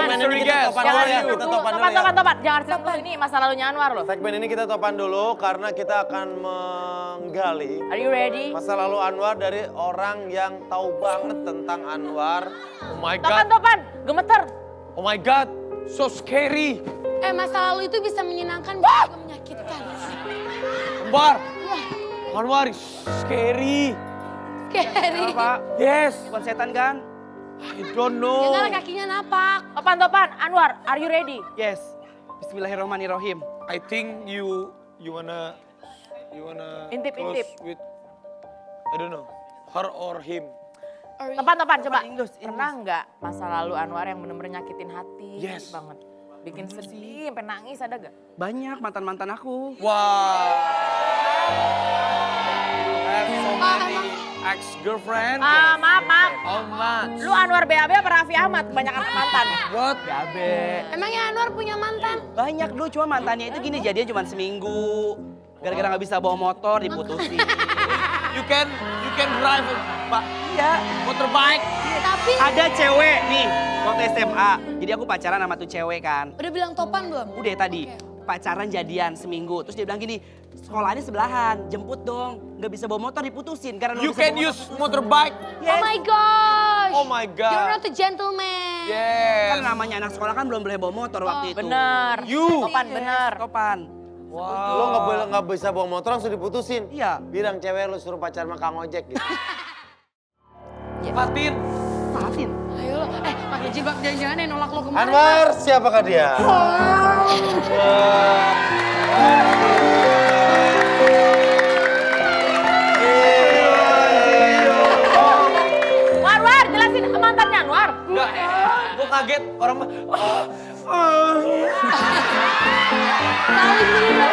Segmen ini kita topan dulu ya. Kita topan dulu ya. Topan. Jangan stop dulu, ini masa lalunya Anwar loh. Segmen ini kita topan dulu karena kita akan menggali. Are you ready? Masa lalu Anwar dari orang yang tahu banget tentang Anwar. Oh my God. Topan, gemeter. Oh my God, so scary. Masa lalu itu bisa menyenangkan, bisa juga menyakitkan. Kembar. Anwar is scary. Scary. Pak? Yes. Bukan setan kan? I don't know. Jangan kakinya napak. Topan, Anwar, are you ready? Yes. Bismillahirrahmanirrahim. I think you wanna Intip. with I don't know, her or him. Topan, coba. Inggris. Pernah nggak masa lalu Anwar yang bener-bener nyakitin hati Yes. banget? Bikin sedih, sampai nangis ada gak? Banyak mantan-mantan aku. Wow. Have so many ex-girlfriend. Maaf. How much? Lu Anwar BAB apa Raffi Ahmad? Kebanyakan mantan. What? Babe. Emangnya Anwar punya mantan? Banyak dulu, cuma mantannya itu gini, jadinya cuma seminggu. Gara-gara nggak bisa bawa motor, diputusin. You can drive, Pak. Iya. Motorbike. Tapi Ada cewek nih, waktu SMA. Jadi aku pacaran sama tuh cewek kan. udah bilang Topan belum? Udah tadi, pacaran jadian seminggu. Terus dia bilang gini, sekolahnya sebelahan, jemput dong. Nggak bisa bawa motor, diputusin. Karena You nggak bisa can bawa use motorbike. Yes. Oh my gosh. Oh my God. You're not a gentleman. Yes. Kan namanya anak sekolah kan belum boleh bawa motor waktu itu. Bener. You. Topan, bener. Topan. Wow. Lo nggak bisa bawa motor langsung diputusin. Iya. Bilang cewek lo suruh pacaran sama Kang Ojek gitu. Iya. Fatin. Maafin. Ayo lo, pakai jilbab jangan-jangan yang nolak lo kemarin. Anwar, siapakah dia? War, jelasin mantannya Anwar. Enggak, gue kaget orang. Saling dulu dong,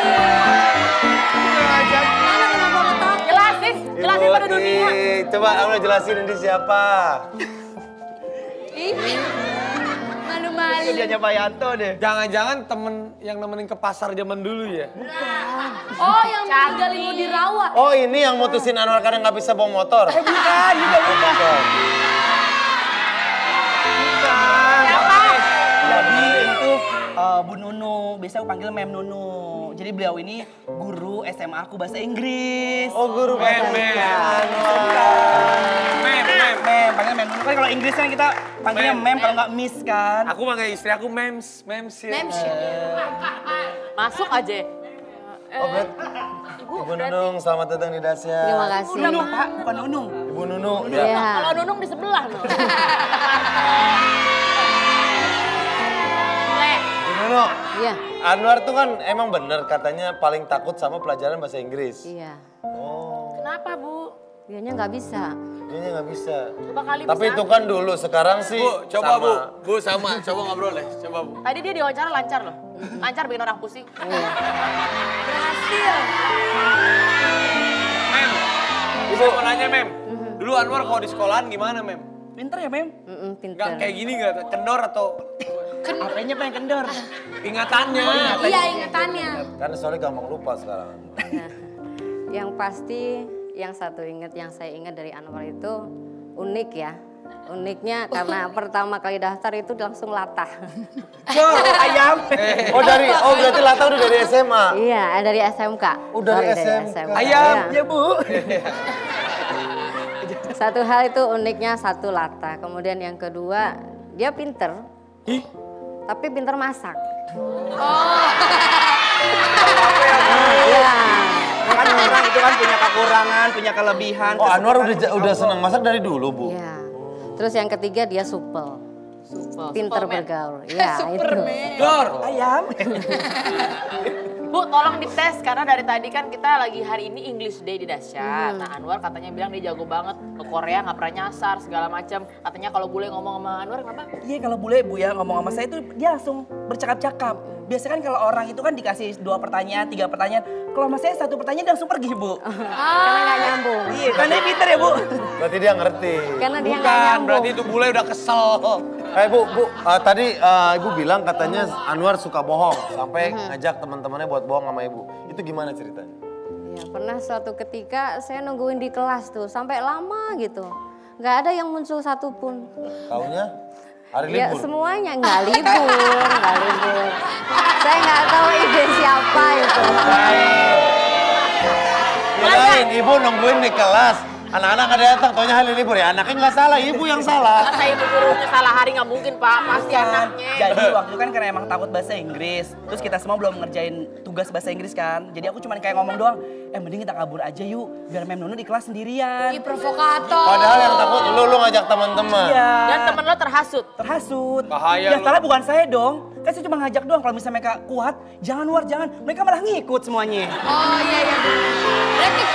saling. Mana kenapa lo tahu? Jelasin pada dunia. Coba Amel jelasin ini siapa? Ih, malu-malu. Itu dia Pak Yanto deh. Jangan-jangan temen yang nemenin ke pasar zaman dulu ya? Oh, yang meninggalin lo di rawa. Oh ini yang mutusin Anwar karena nggak bisa bawa motor? Bukan, bukan. Siapa? Jadi itu Bu Nunu, biasa aku panggil Mem Nunu. Jadi beliau ini guru SMA aku bahasa Inggris. Oh guru bahasa Inggris Anwar. Mem, panggil Mem Nunu. Kan kalau Inggris kan kita panggilnya Mem, kalau nggak Miss kan. Aku manggil istri aku Mems ya. Masuk aja. Oh berarti Ibu Nunung, selamat datang di Dasya. Terima kasih. Nunung Pak, bukan Nunung. Ibu Nunung. Iya. Kalau Nunung di sebelah loh. Ibu Nunung. Iya. Anwar tuh kan emang bener katanya paling takut sama pelajaran bahasa Inggris. Iya. Oh, Kenapa Bu? Dianya nggak bisa. dia nggak bisa. Coba kali Tapi bisa. itu kan dulu, sekarang sih Bu, coba sama. Bu. Bu sama, coba ngobrol deh. Coba Bu. Tadi dia diwawancara lancar loh. Lancar bikin orang pusing. Berhasil. Mem, Ibu. saya mau nanya Mem. Dulu Anwar kalau di sekolahan gimana Mem? Pinter ya Mem? Pinter. Gak kayak gini gak? Kendor atau Apanya pengen kendor? ingatannya? Iya, ingatannya. Karena soalnya gampang lupa sekarang. Yang pasti yang saya ingat dari Anwar itu unik ya. Uniknya karena pertama kali daftar itu langsung latah. Ayam. Berarti Lata udah dari SMA. Iya, dari SMK. Oh, dari Sorry, SMK. Ayam, Iya. ya Bu. Satu hal itu uniknya satu latah. Kemudian yang kedua dia pinter. Tapi pinter masak. Iya. Kan orang itu kan punya kekurangan, punya kelebihan. Oh Anwar udah senang masak dari dulu Bu? Iya. Terus yang ketiga dia supel. Pinter bergaul. Iya, itu. Dor. Ayam. Bu, tolong dites karena dari tadi kan kita lagi hari ini English Day di Dahsyat. Nah, Anwar katanya bilang dia jago banget ke Korea, nggak pernah nyasar segala macam. Katanya kalau bule ngomong sama Anwar kenapa? Iya kalau bule Bu ya ngomong sama saya itu dia langsung bercakap-cakap. Biasanya kan kalau orang itu kan dikasih 2 pertanyaan, 3 pertanyaan. Kalau sama saya 1 pertanyaan dia langsung pergi Bu. Karena nggak nyambung. Iya, kan dia pinter ya Bu. Berarti dia ngerti. Karena dia nggak Bukan, nyambung. berarti itu bule udah kesel. Bu, tadi Ibu bilang katanya Anwar suka bohong. Sampai ngajak teman-temannya buat bohong sama Ibu. Itu gimana ceritanya? Ya, pernah suatu ketika saya nungguin di kelas tuh sampai lama gitu. Nggak ada yang muncul satupun. Taunya? Hari Ya libur. semuanya nggak libur, nggak libur. Saya nggak tahu ide siapa itu. Kirain ibu nungguin di kelas. Anak-anak ada datang, taunya hari libur ya. Anaknya nggak salah, ibu yang salah. Masa ibu gurunya salah hari nggak mungkin Pak, pasti anaknya. Jadi waktu itu kan karena emang takut bahasa Inggris. Terus kita semua belum ngerjain tugas bahasa Inggris kan. Jadi aku cuma kayak ngomong doang, mending kita kabur aja yuk. Biar Mem Nunu di kelas sendirian. Ih, provokator. Padahal yang takut lu ngajak teman-teman. Iya. Dan temen lo terhasut. Terhasut. Bahaya Ya lu. salah bukan saya dong. Kan saya cuma ngajak doang. Kalau misalnya mereka kuat, jangan War, jangan. Mereka malah ngikut semuanya. Oh iya iya. Berarti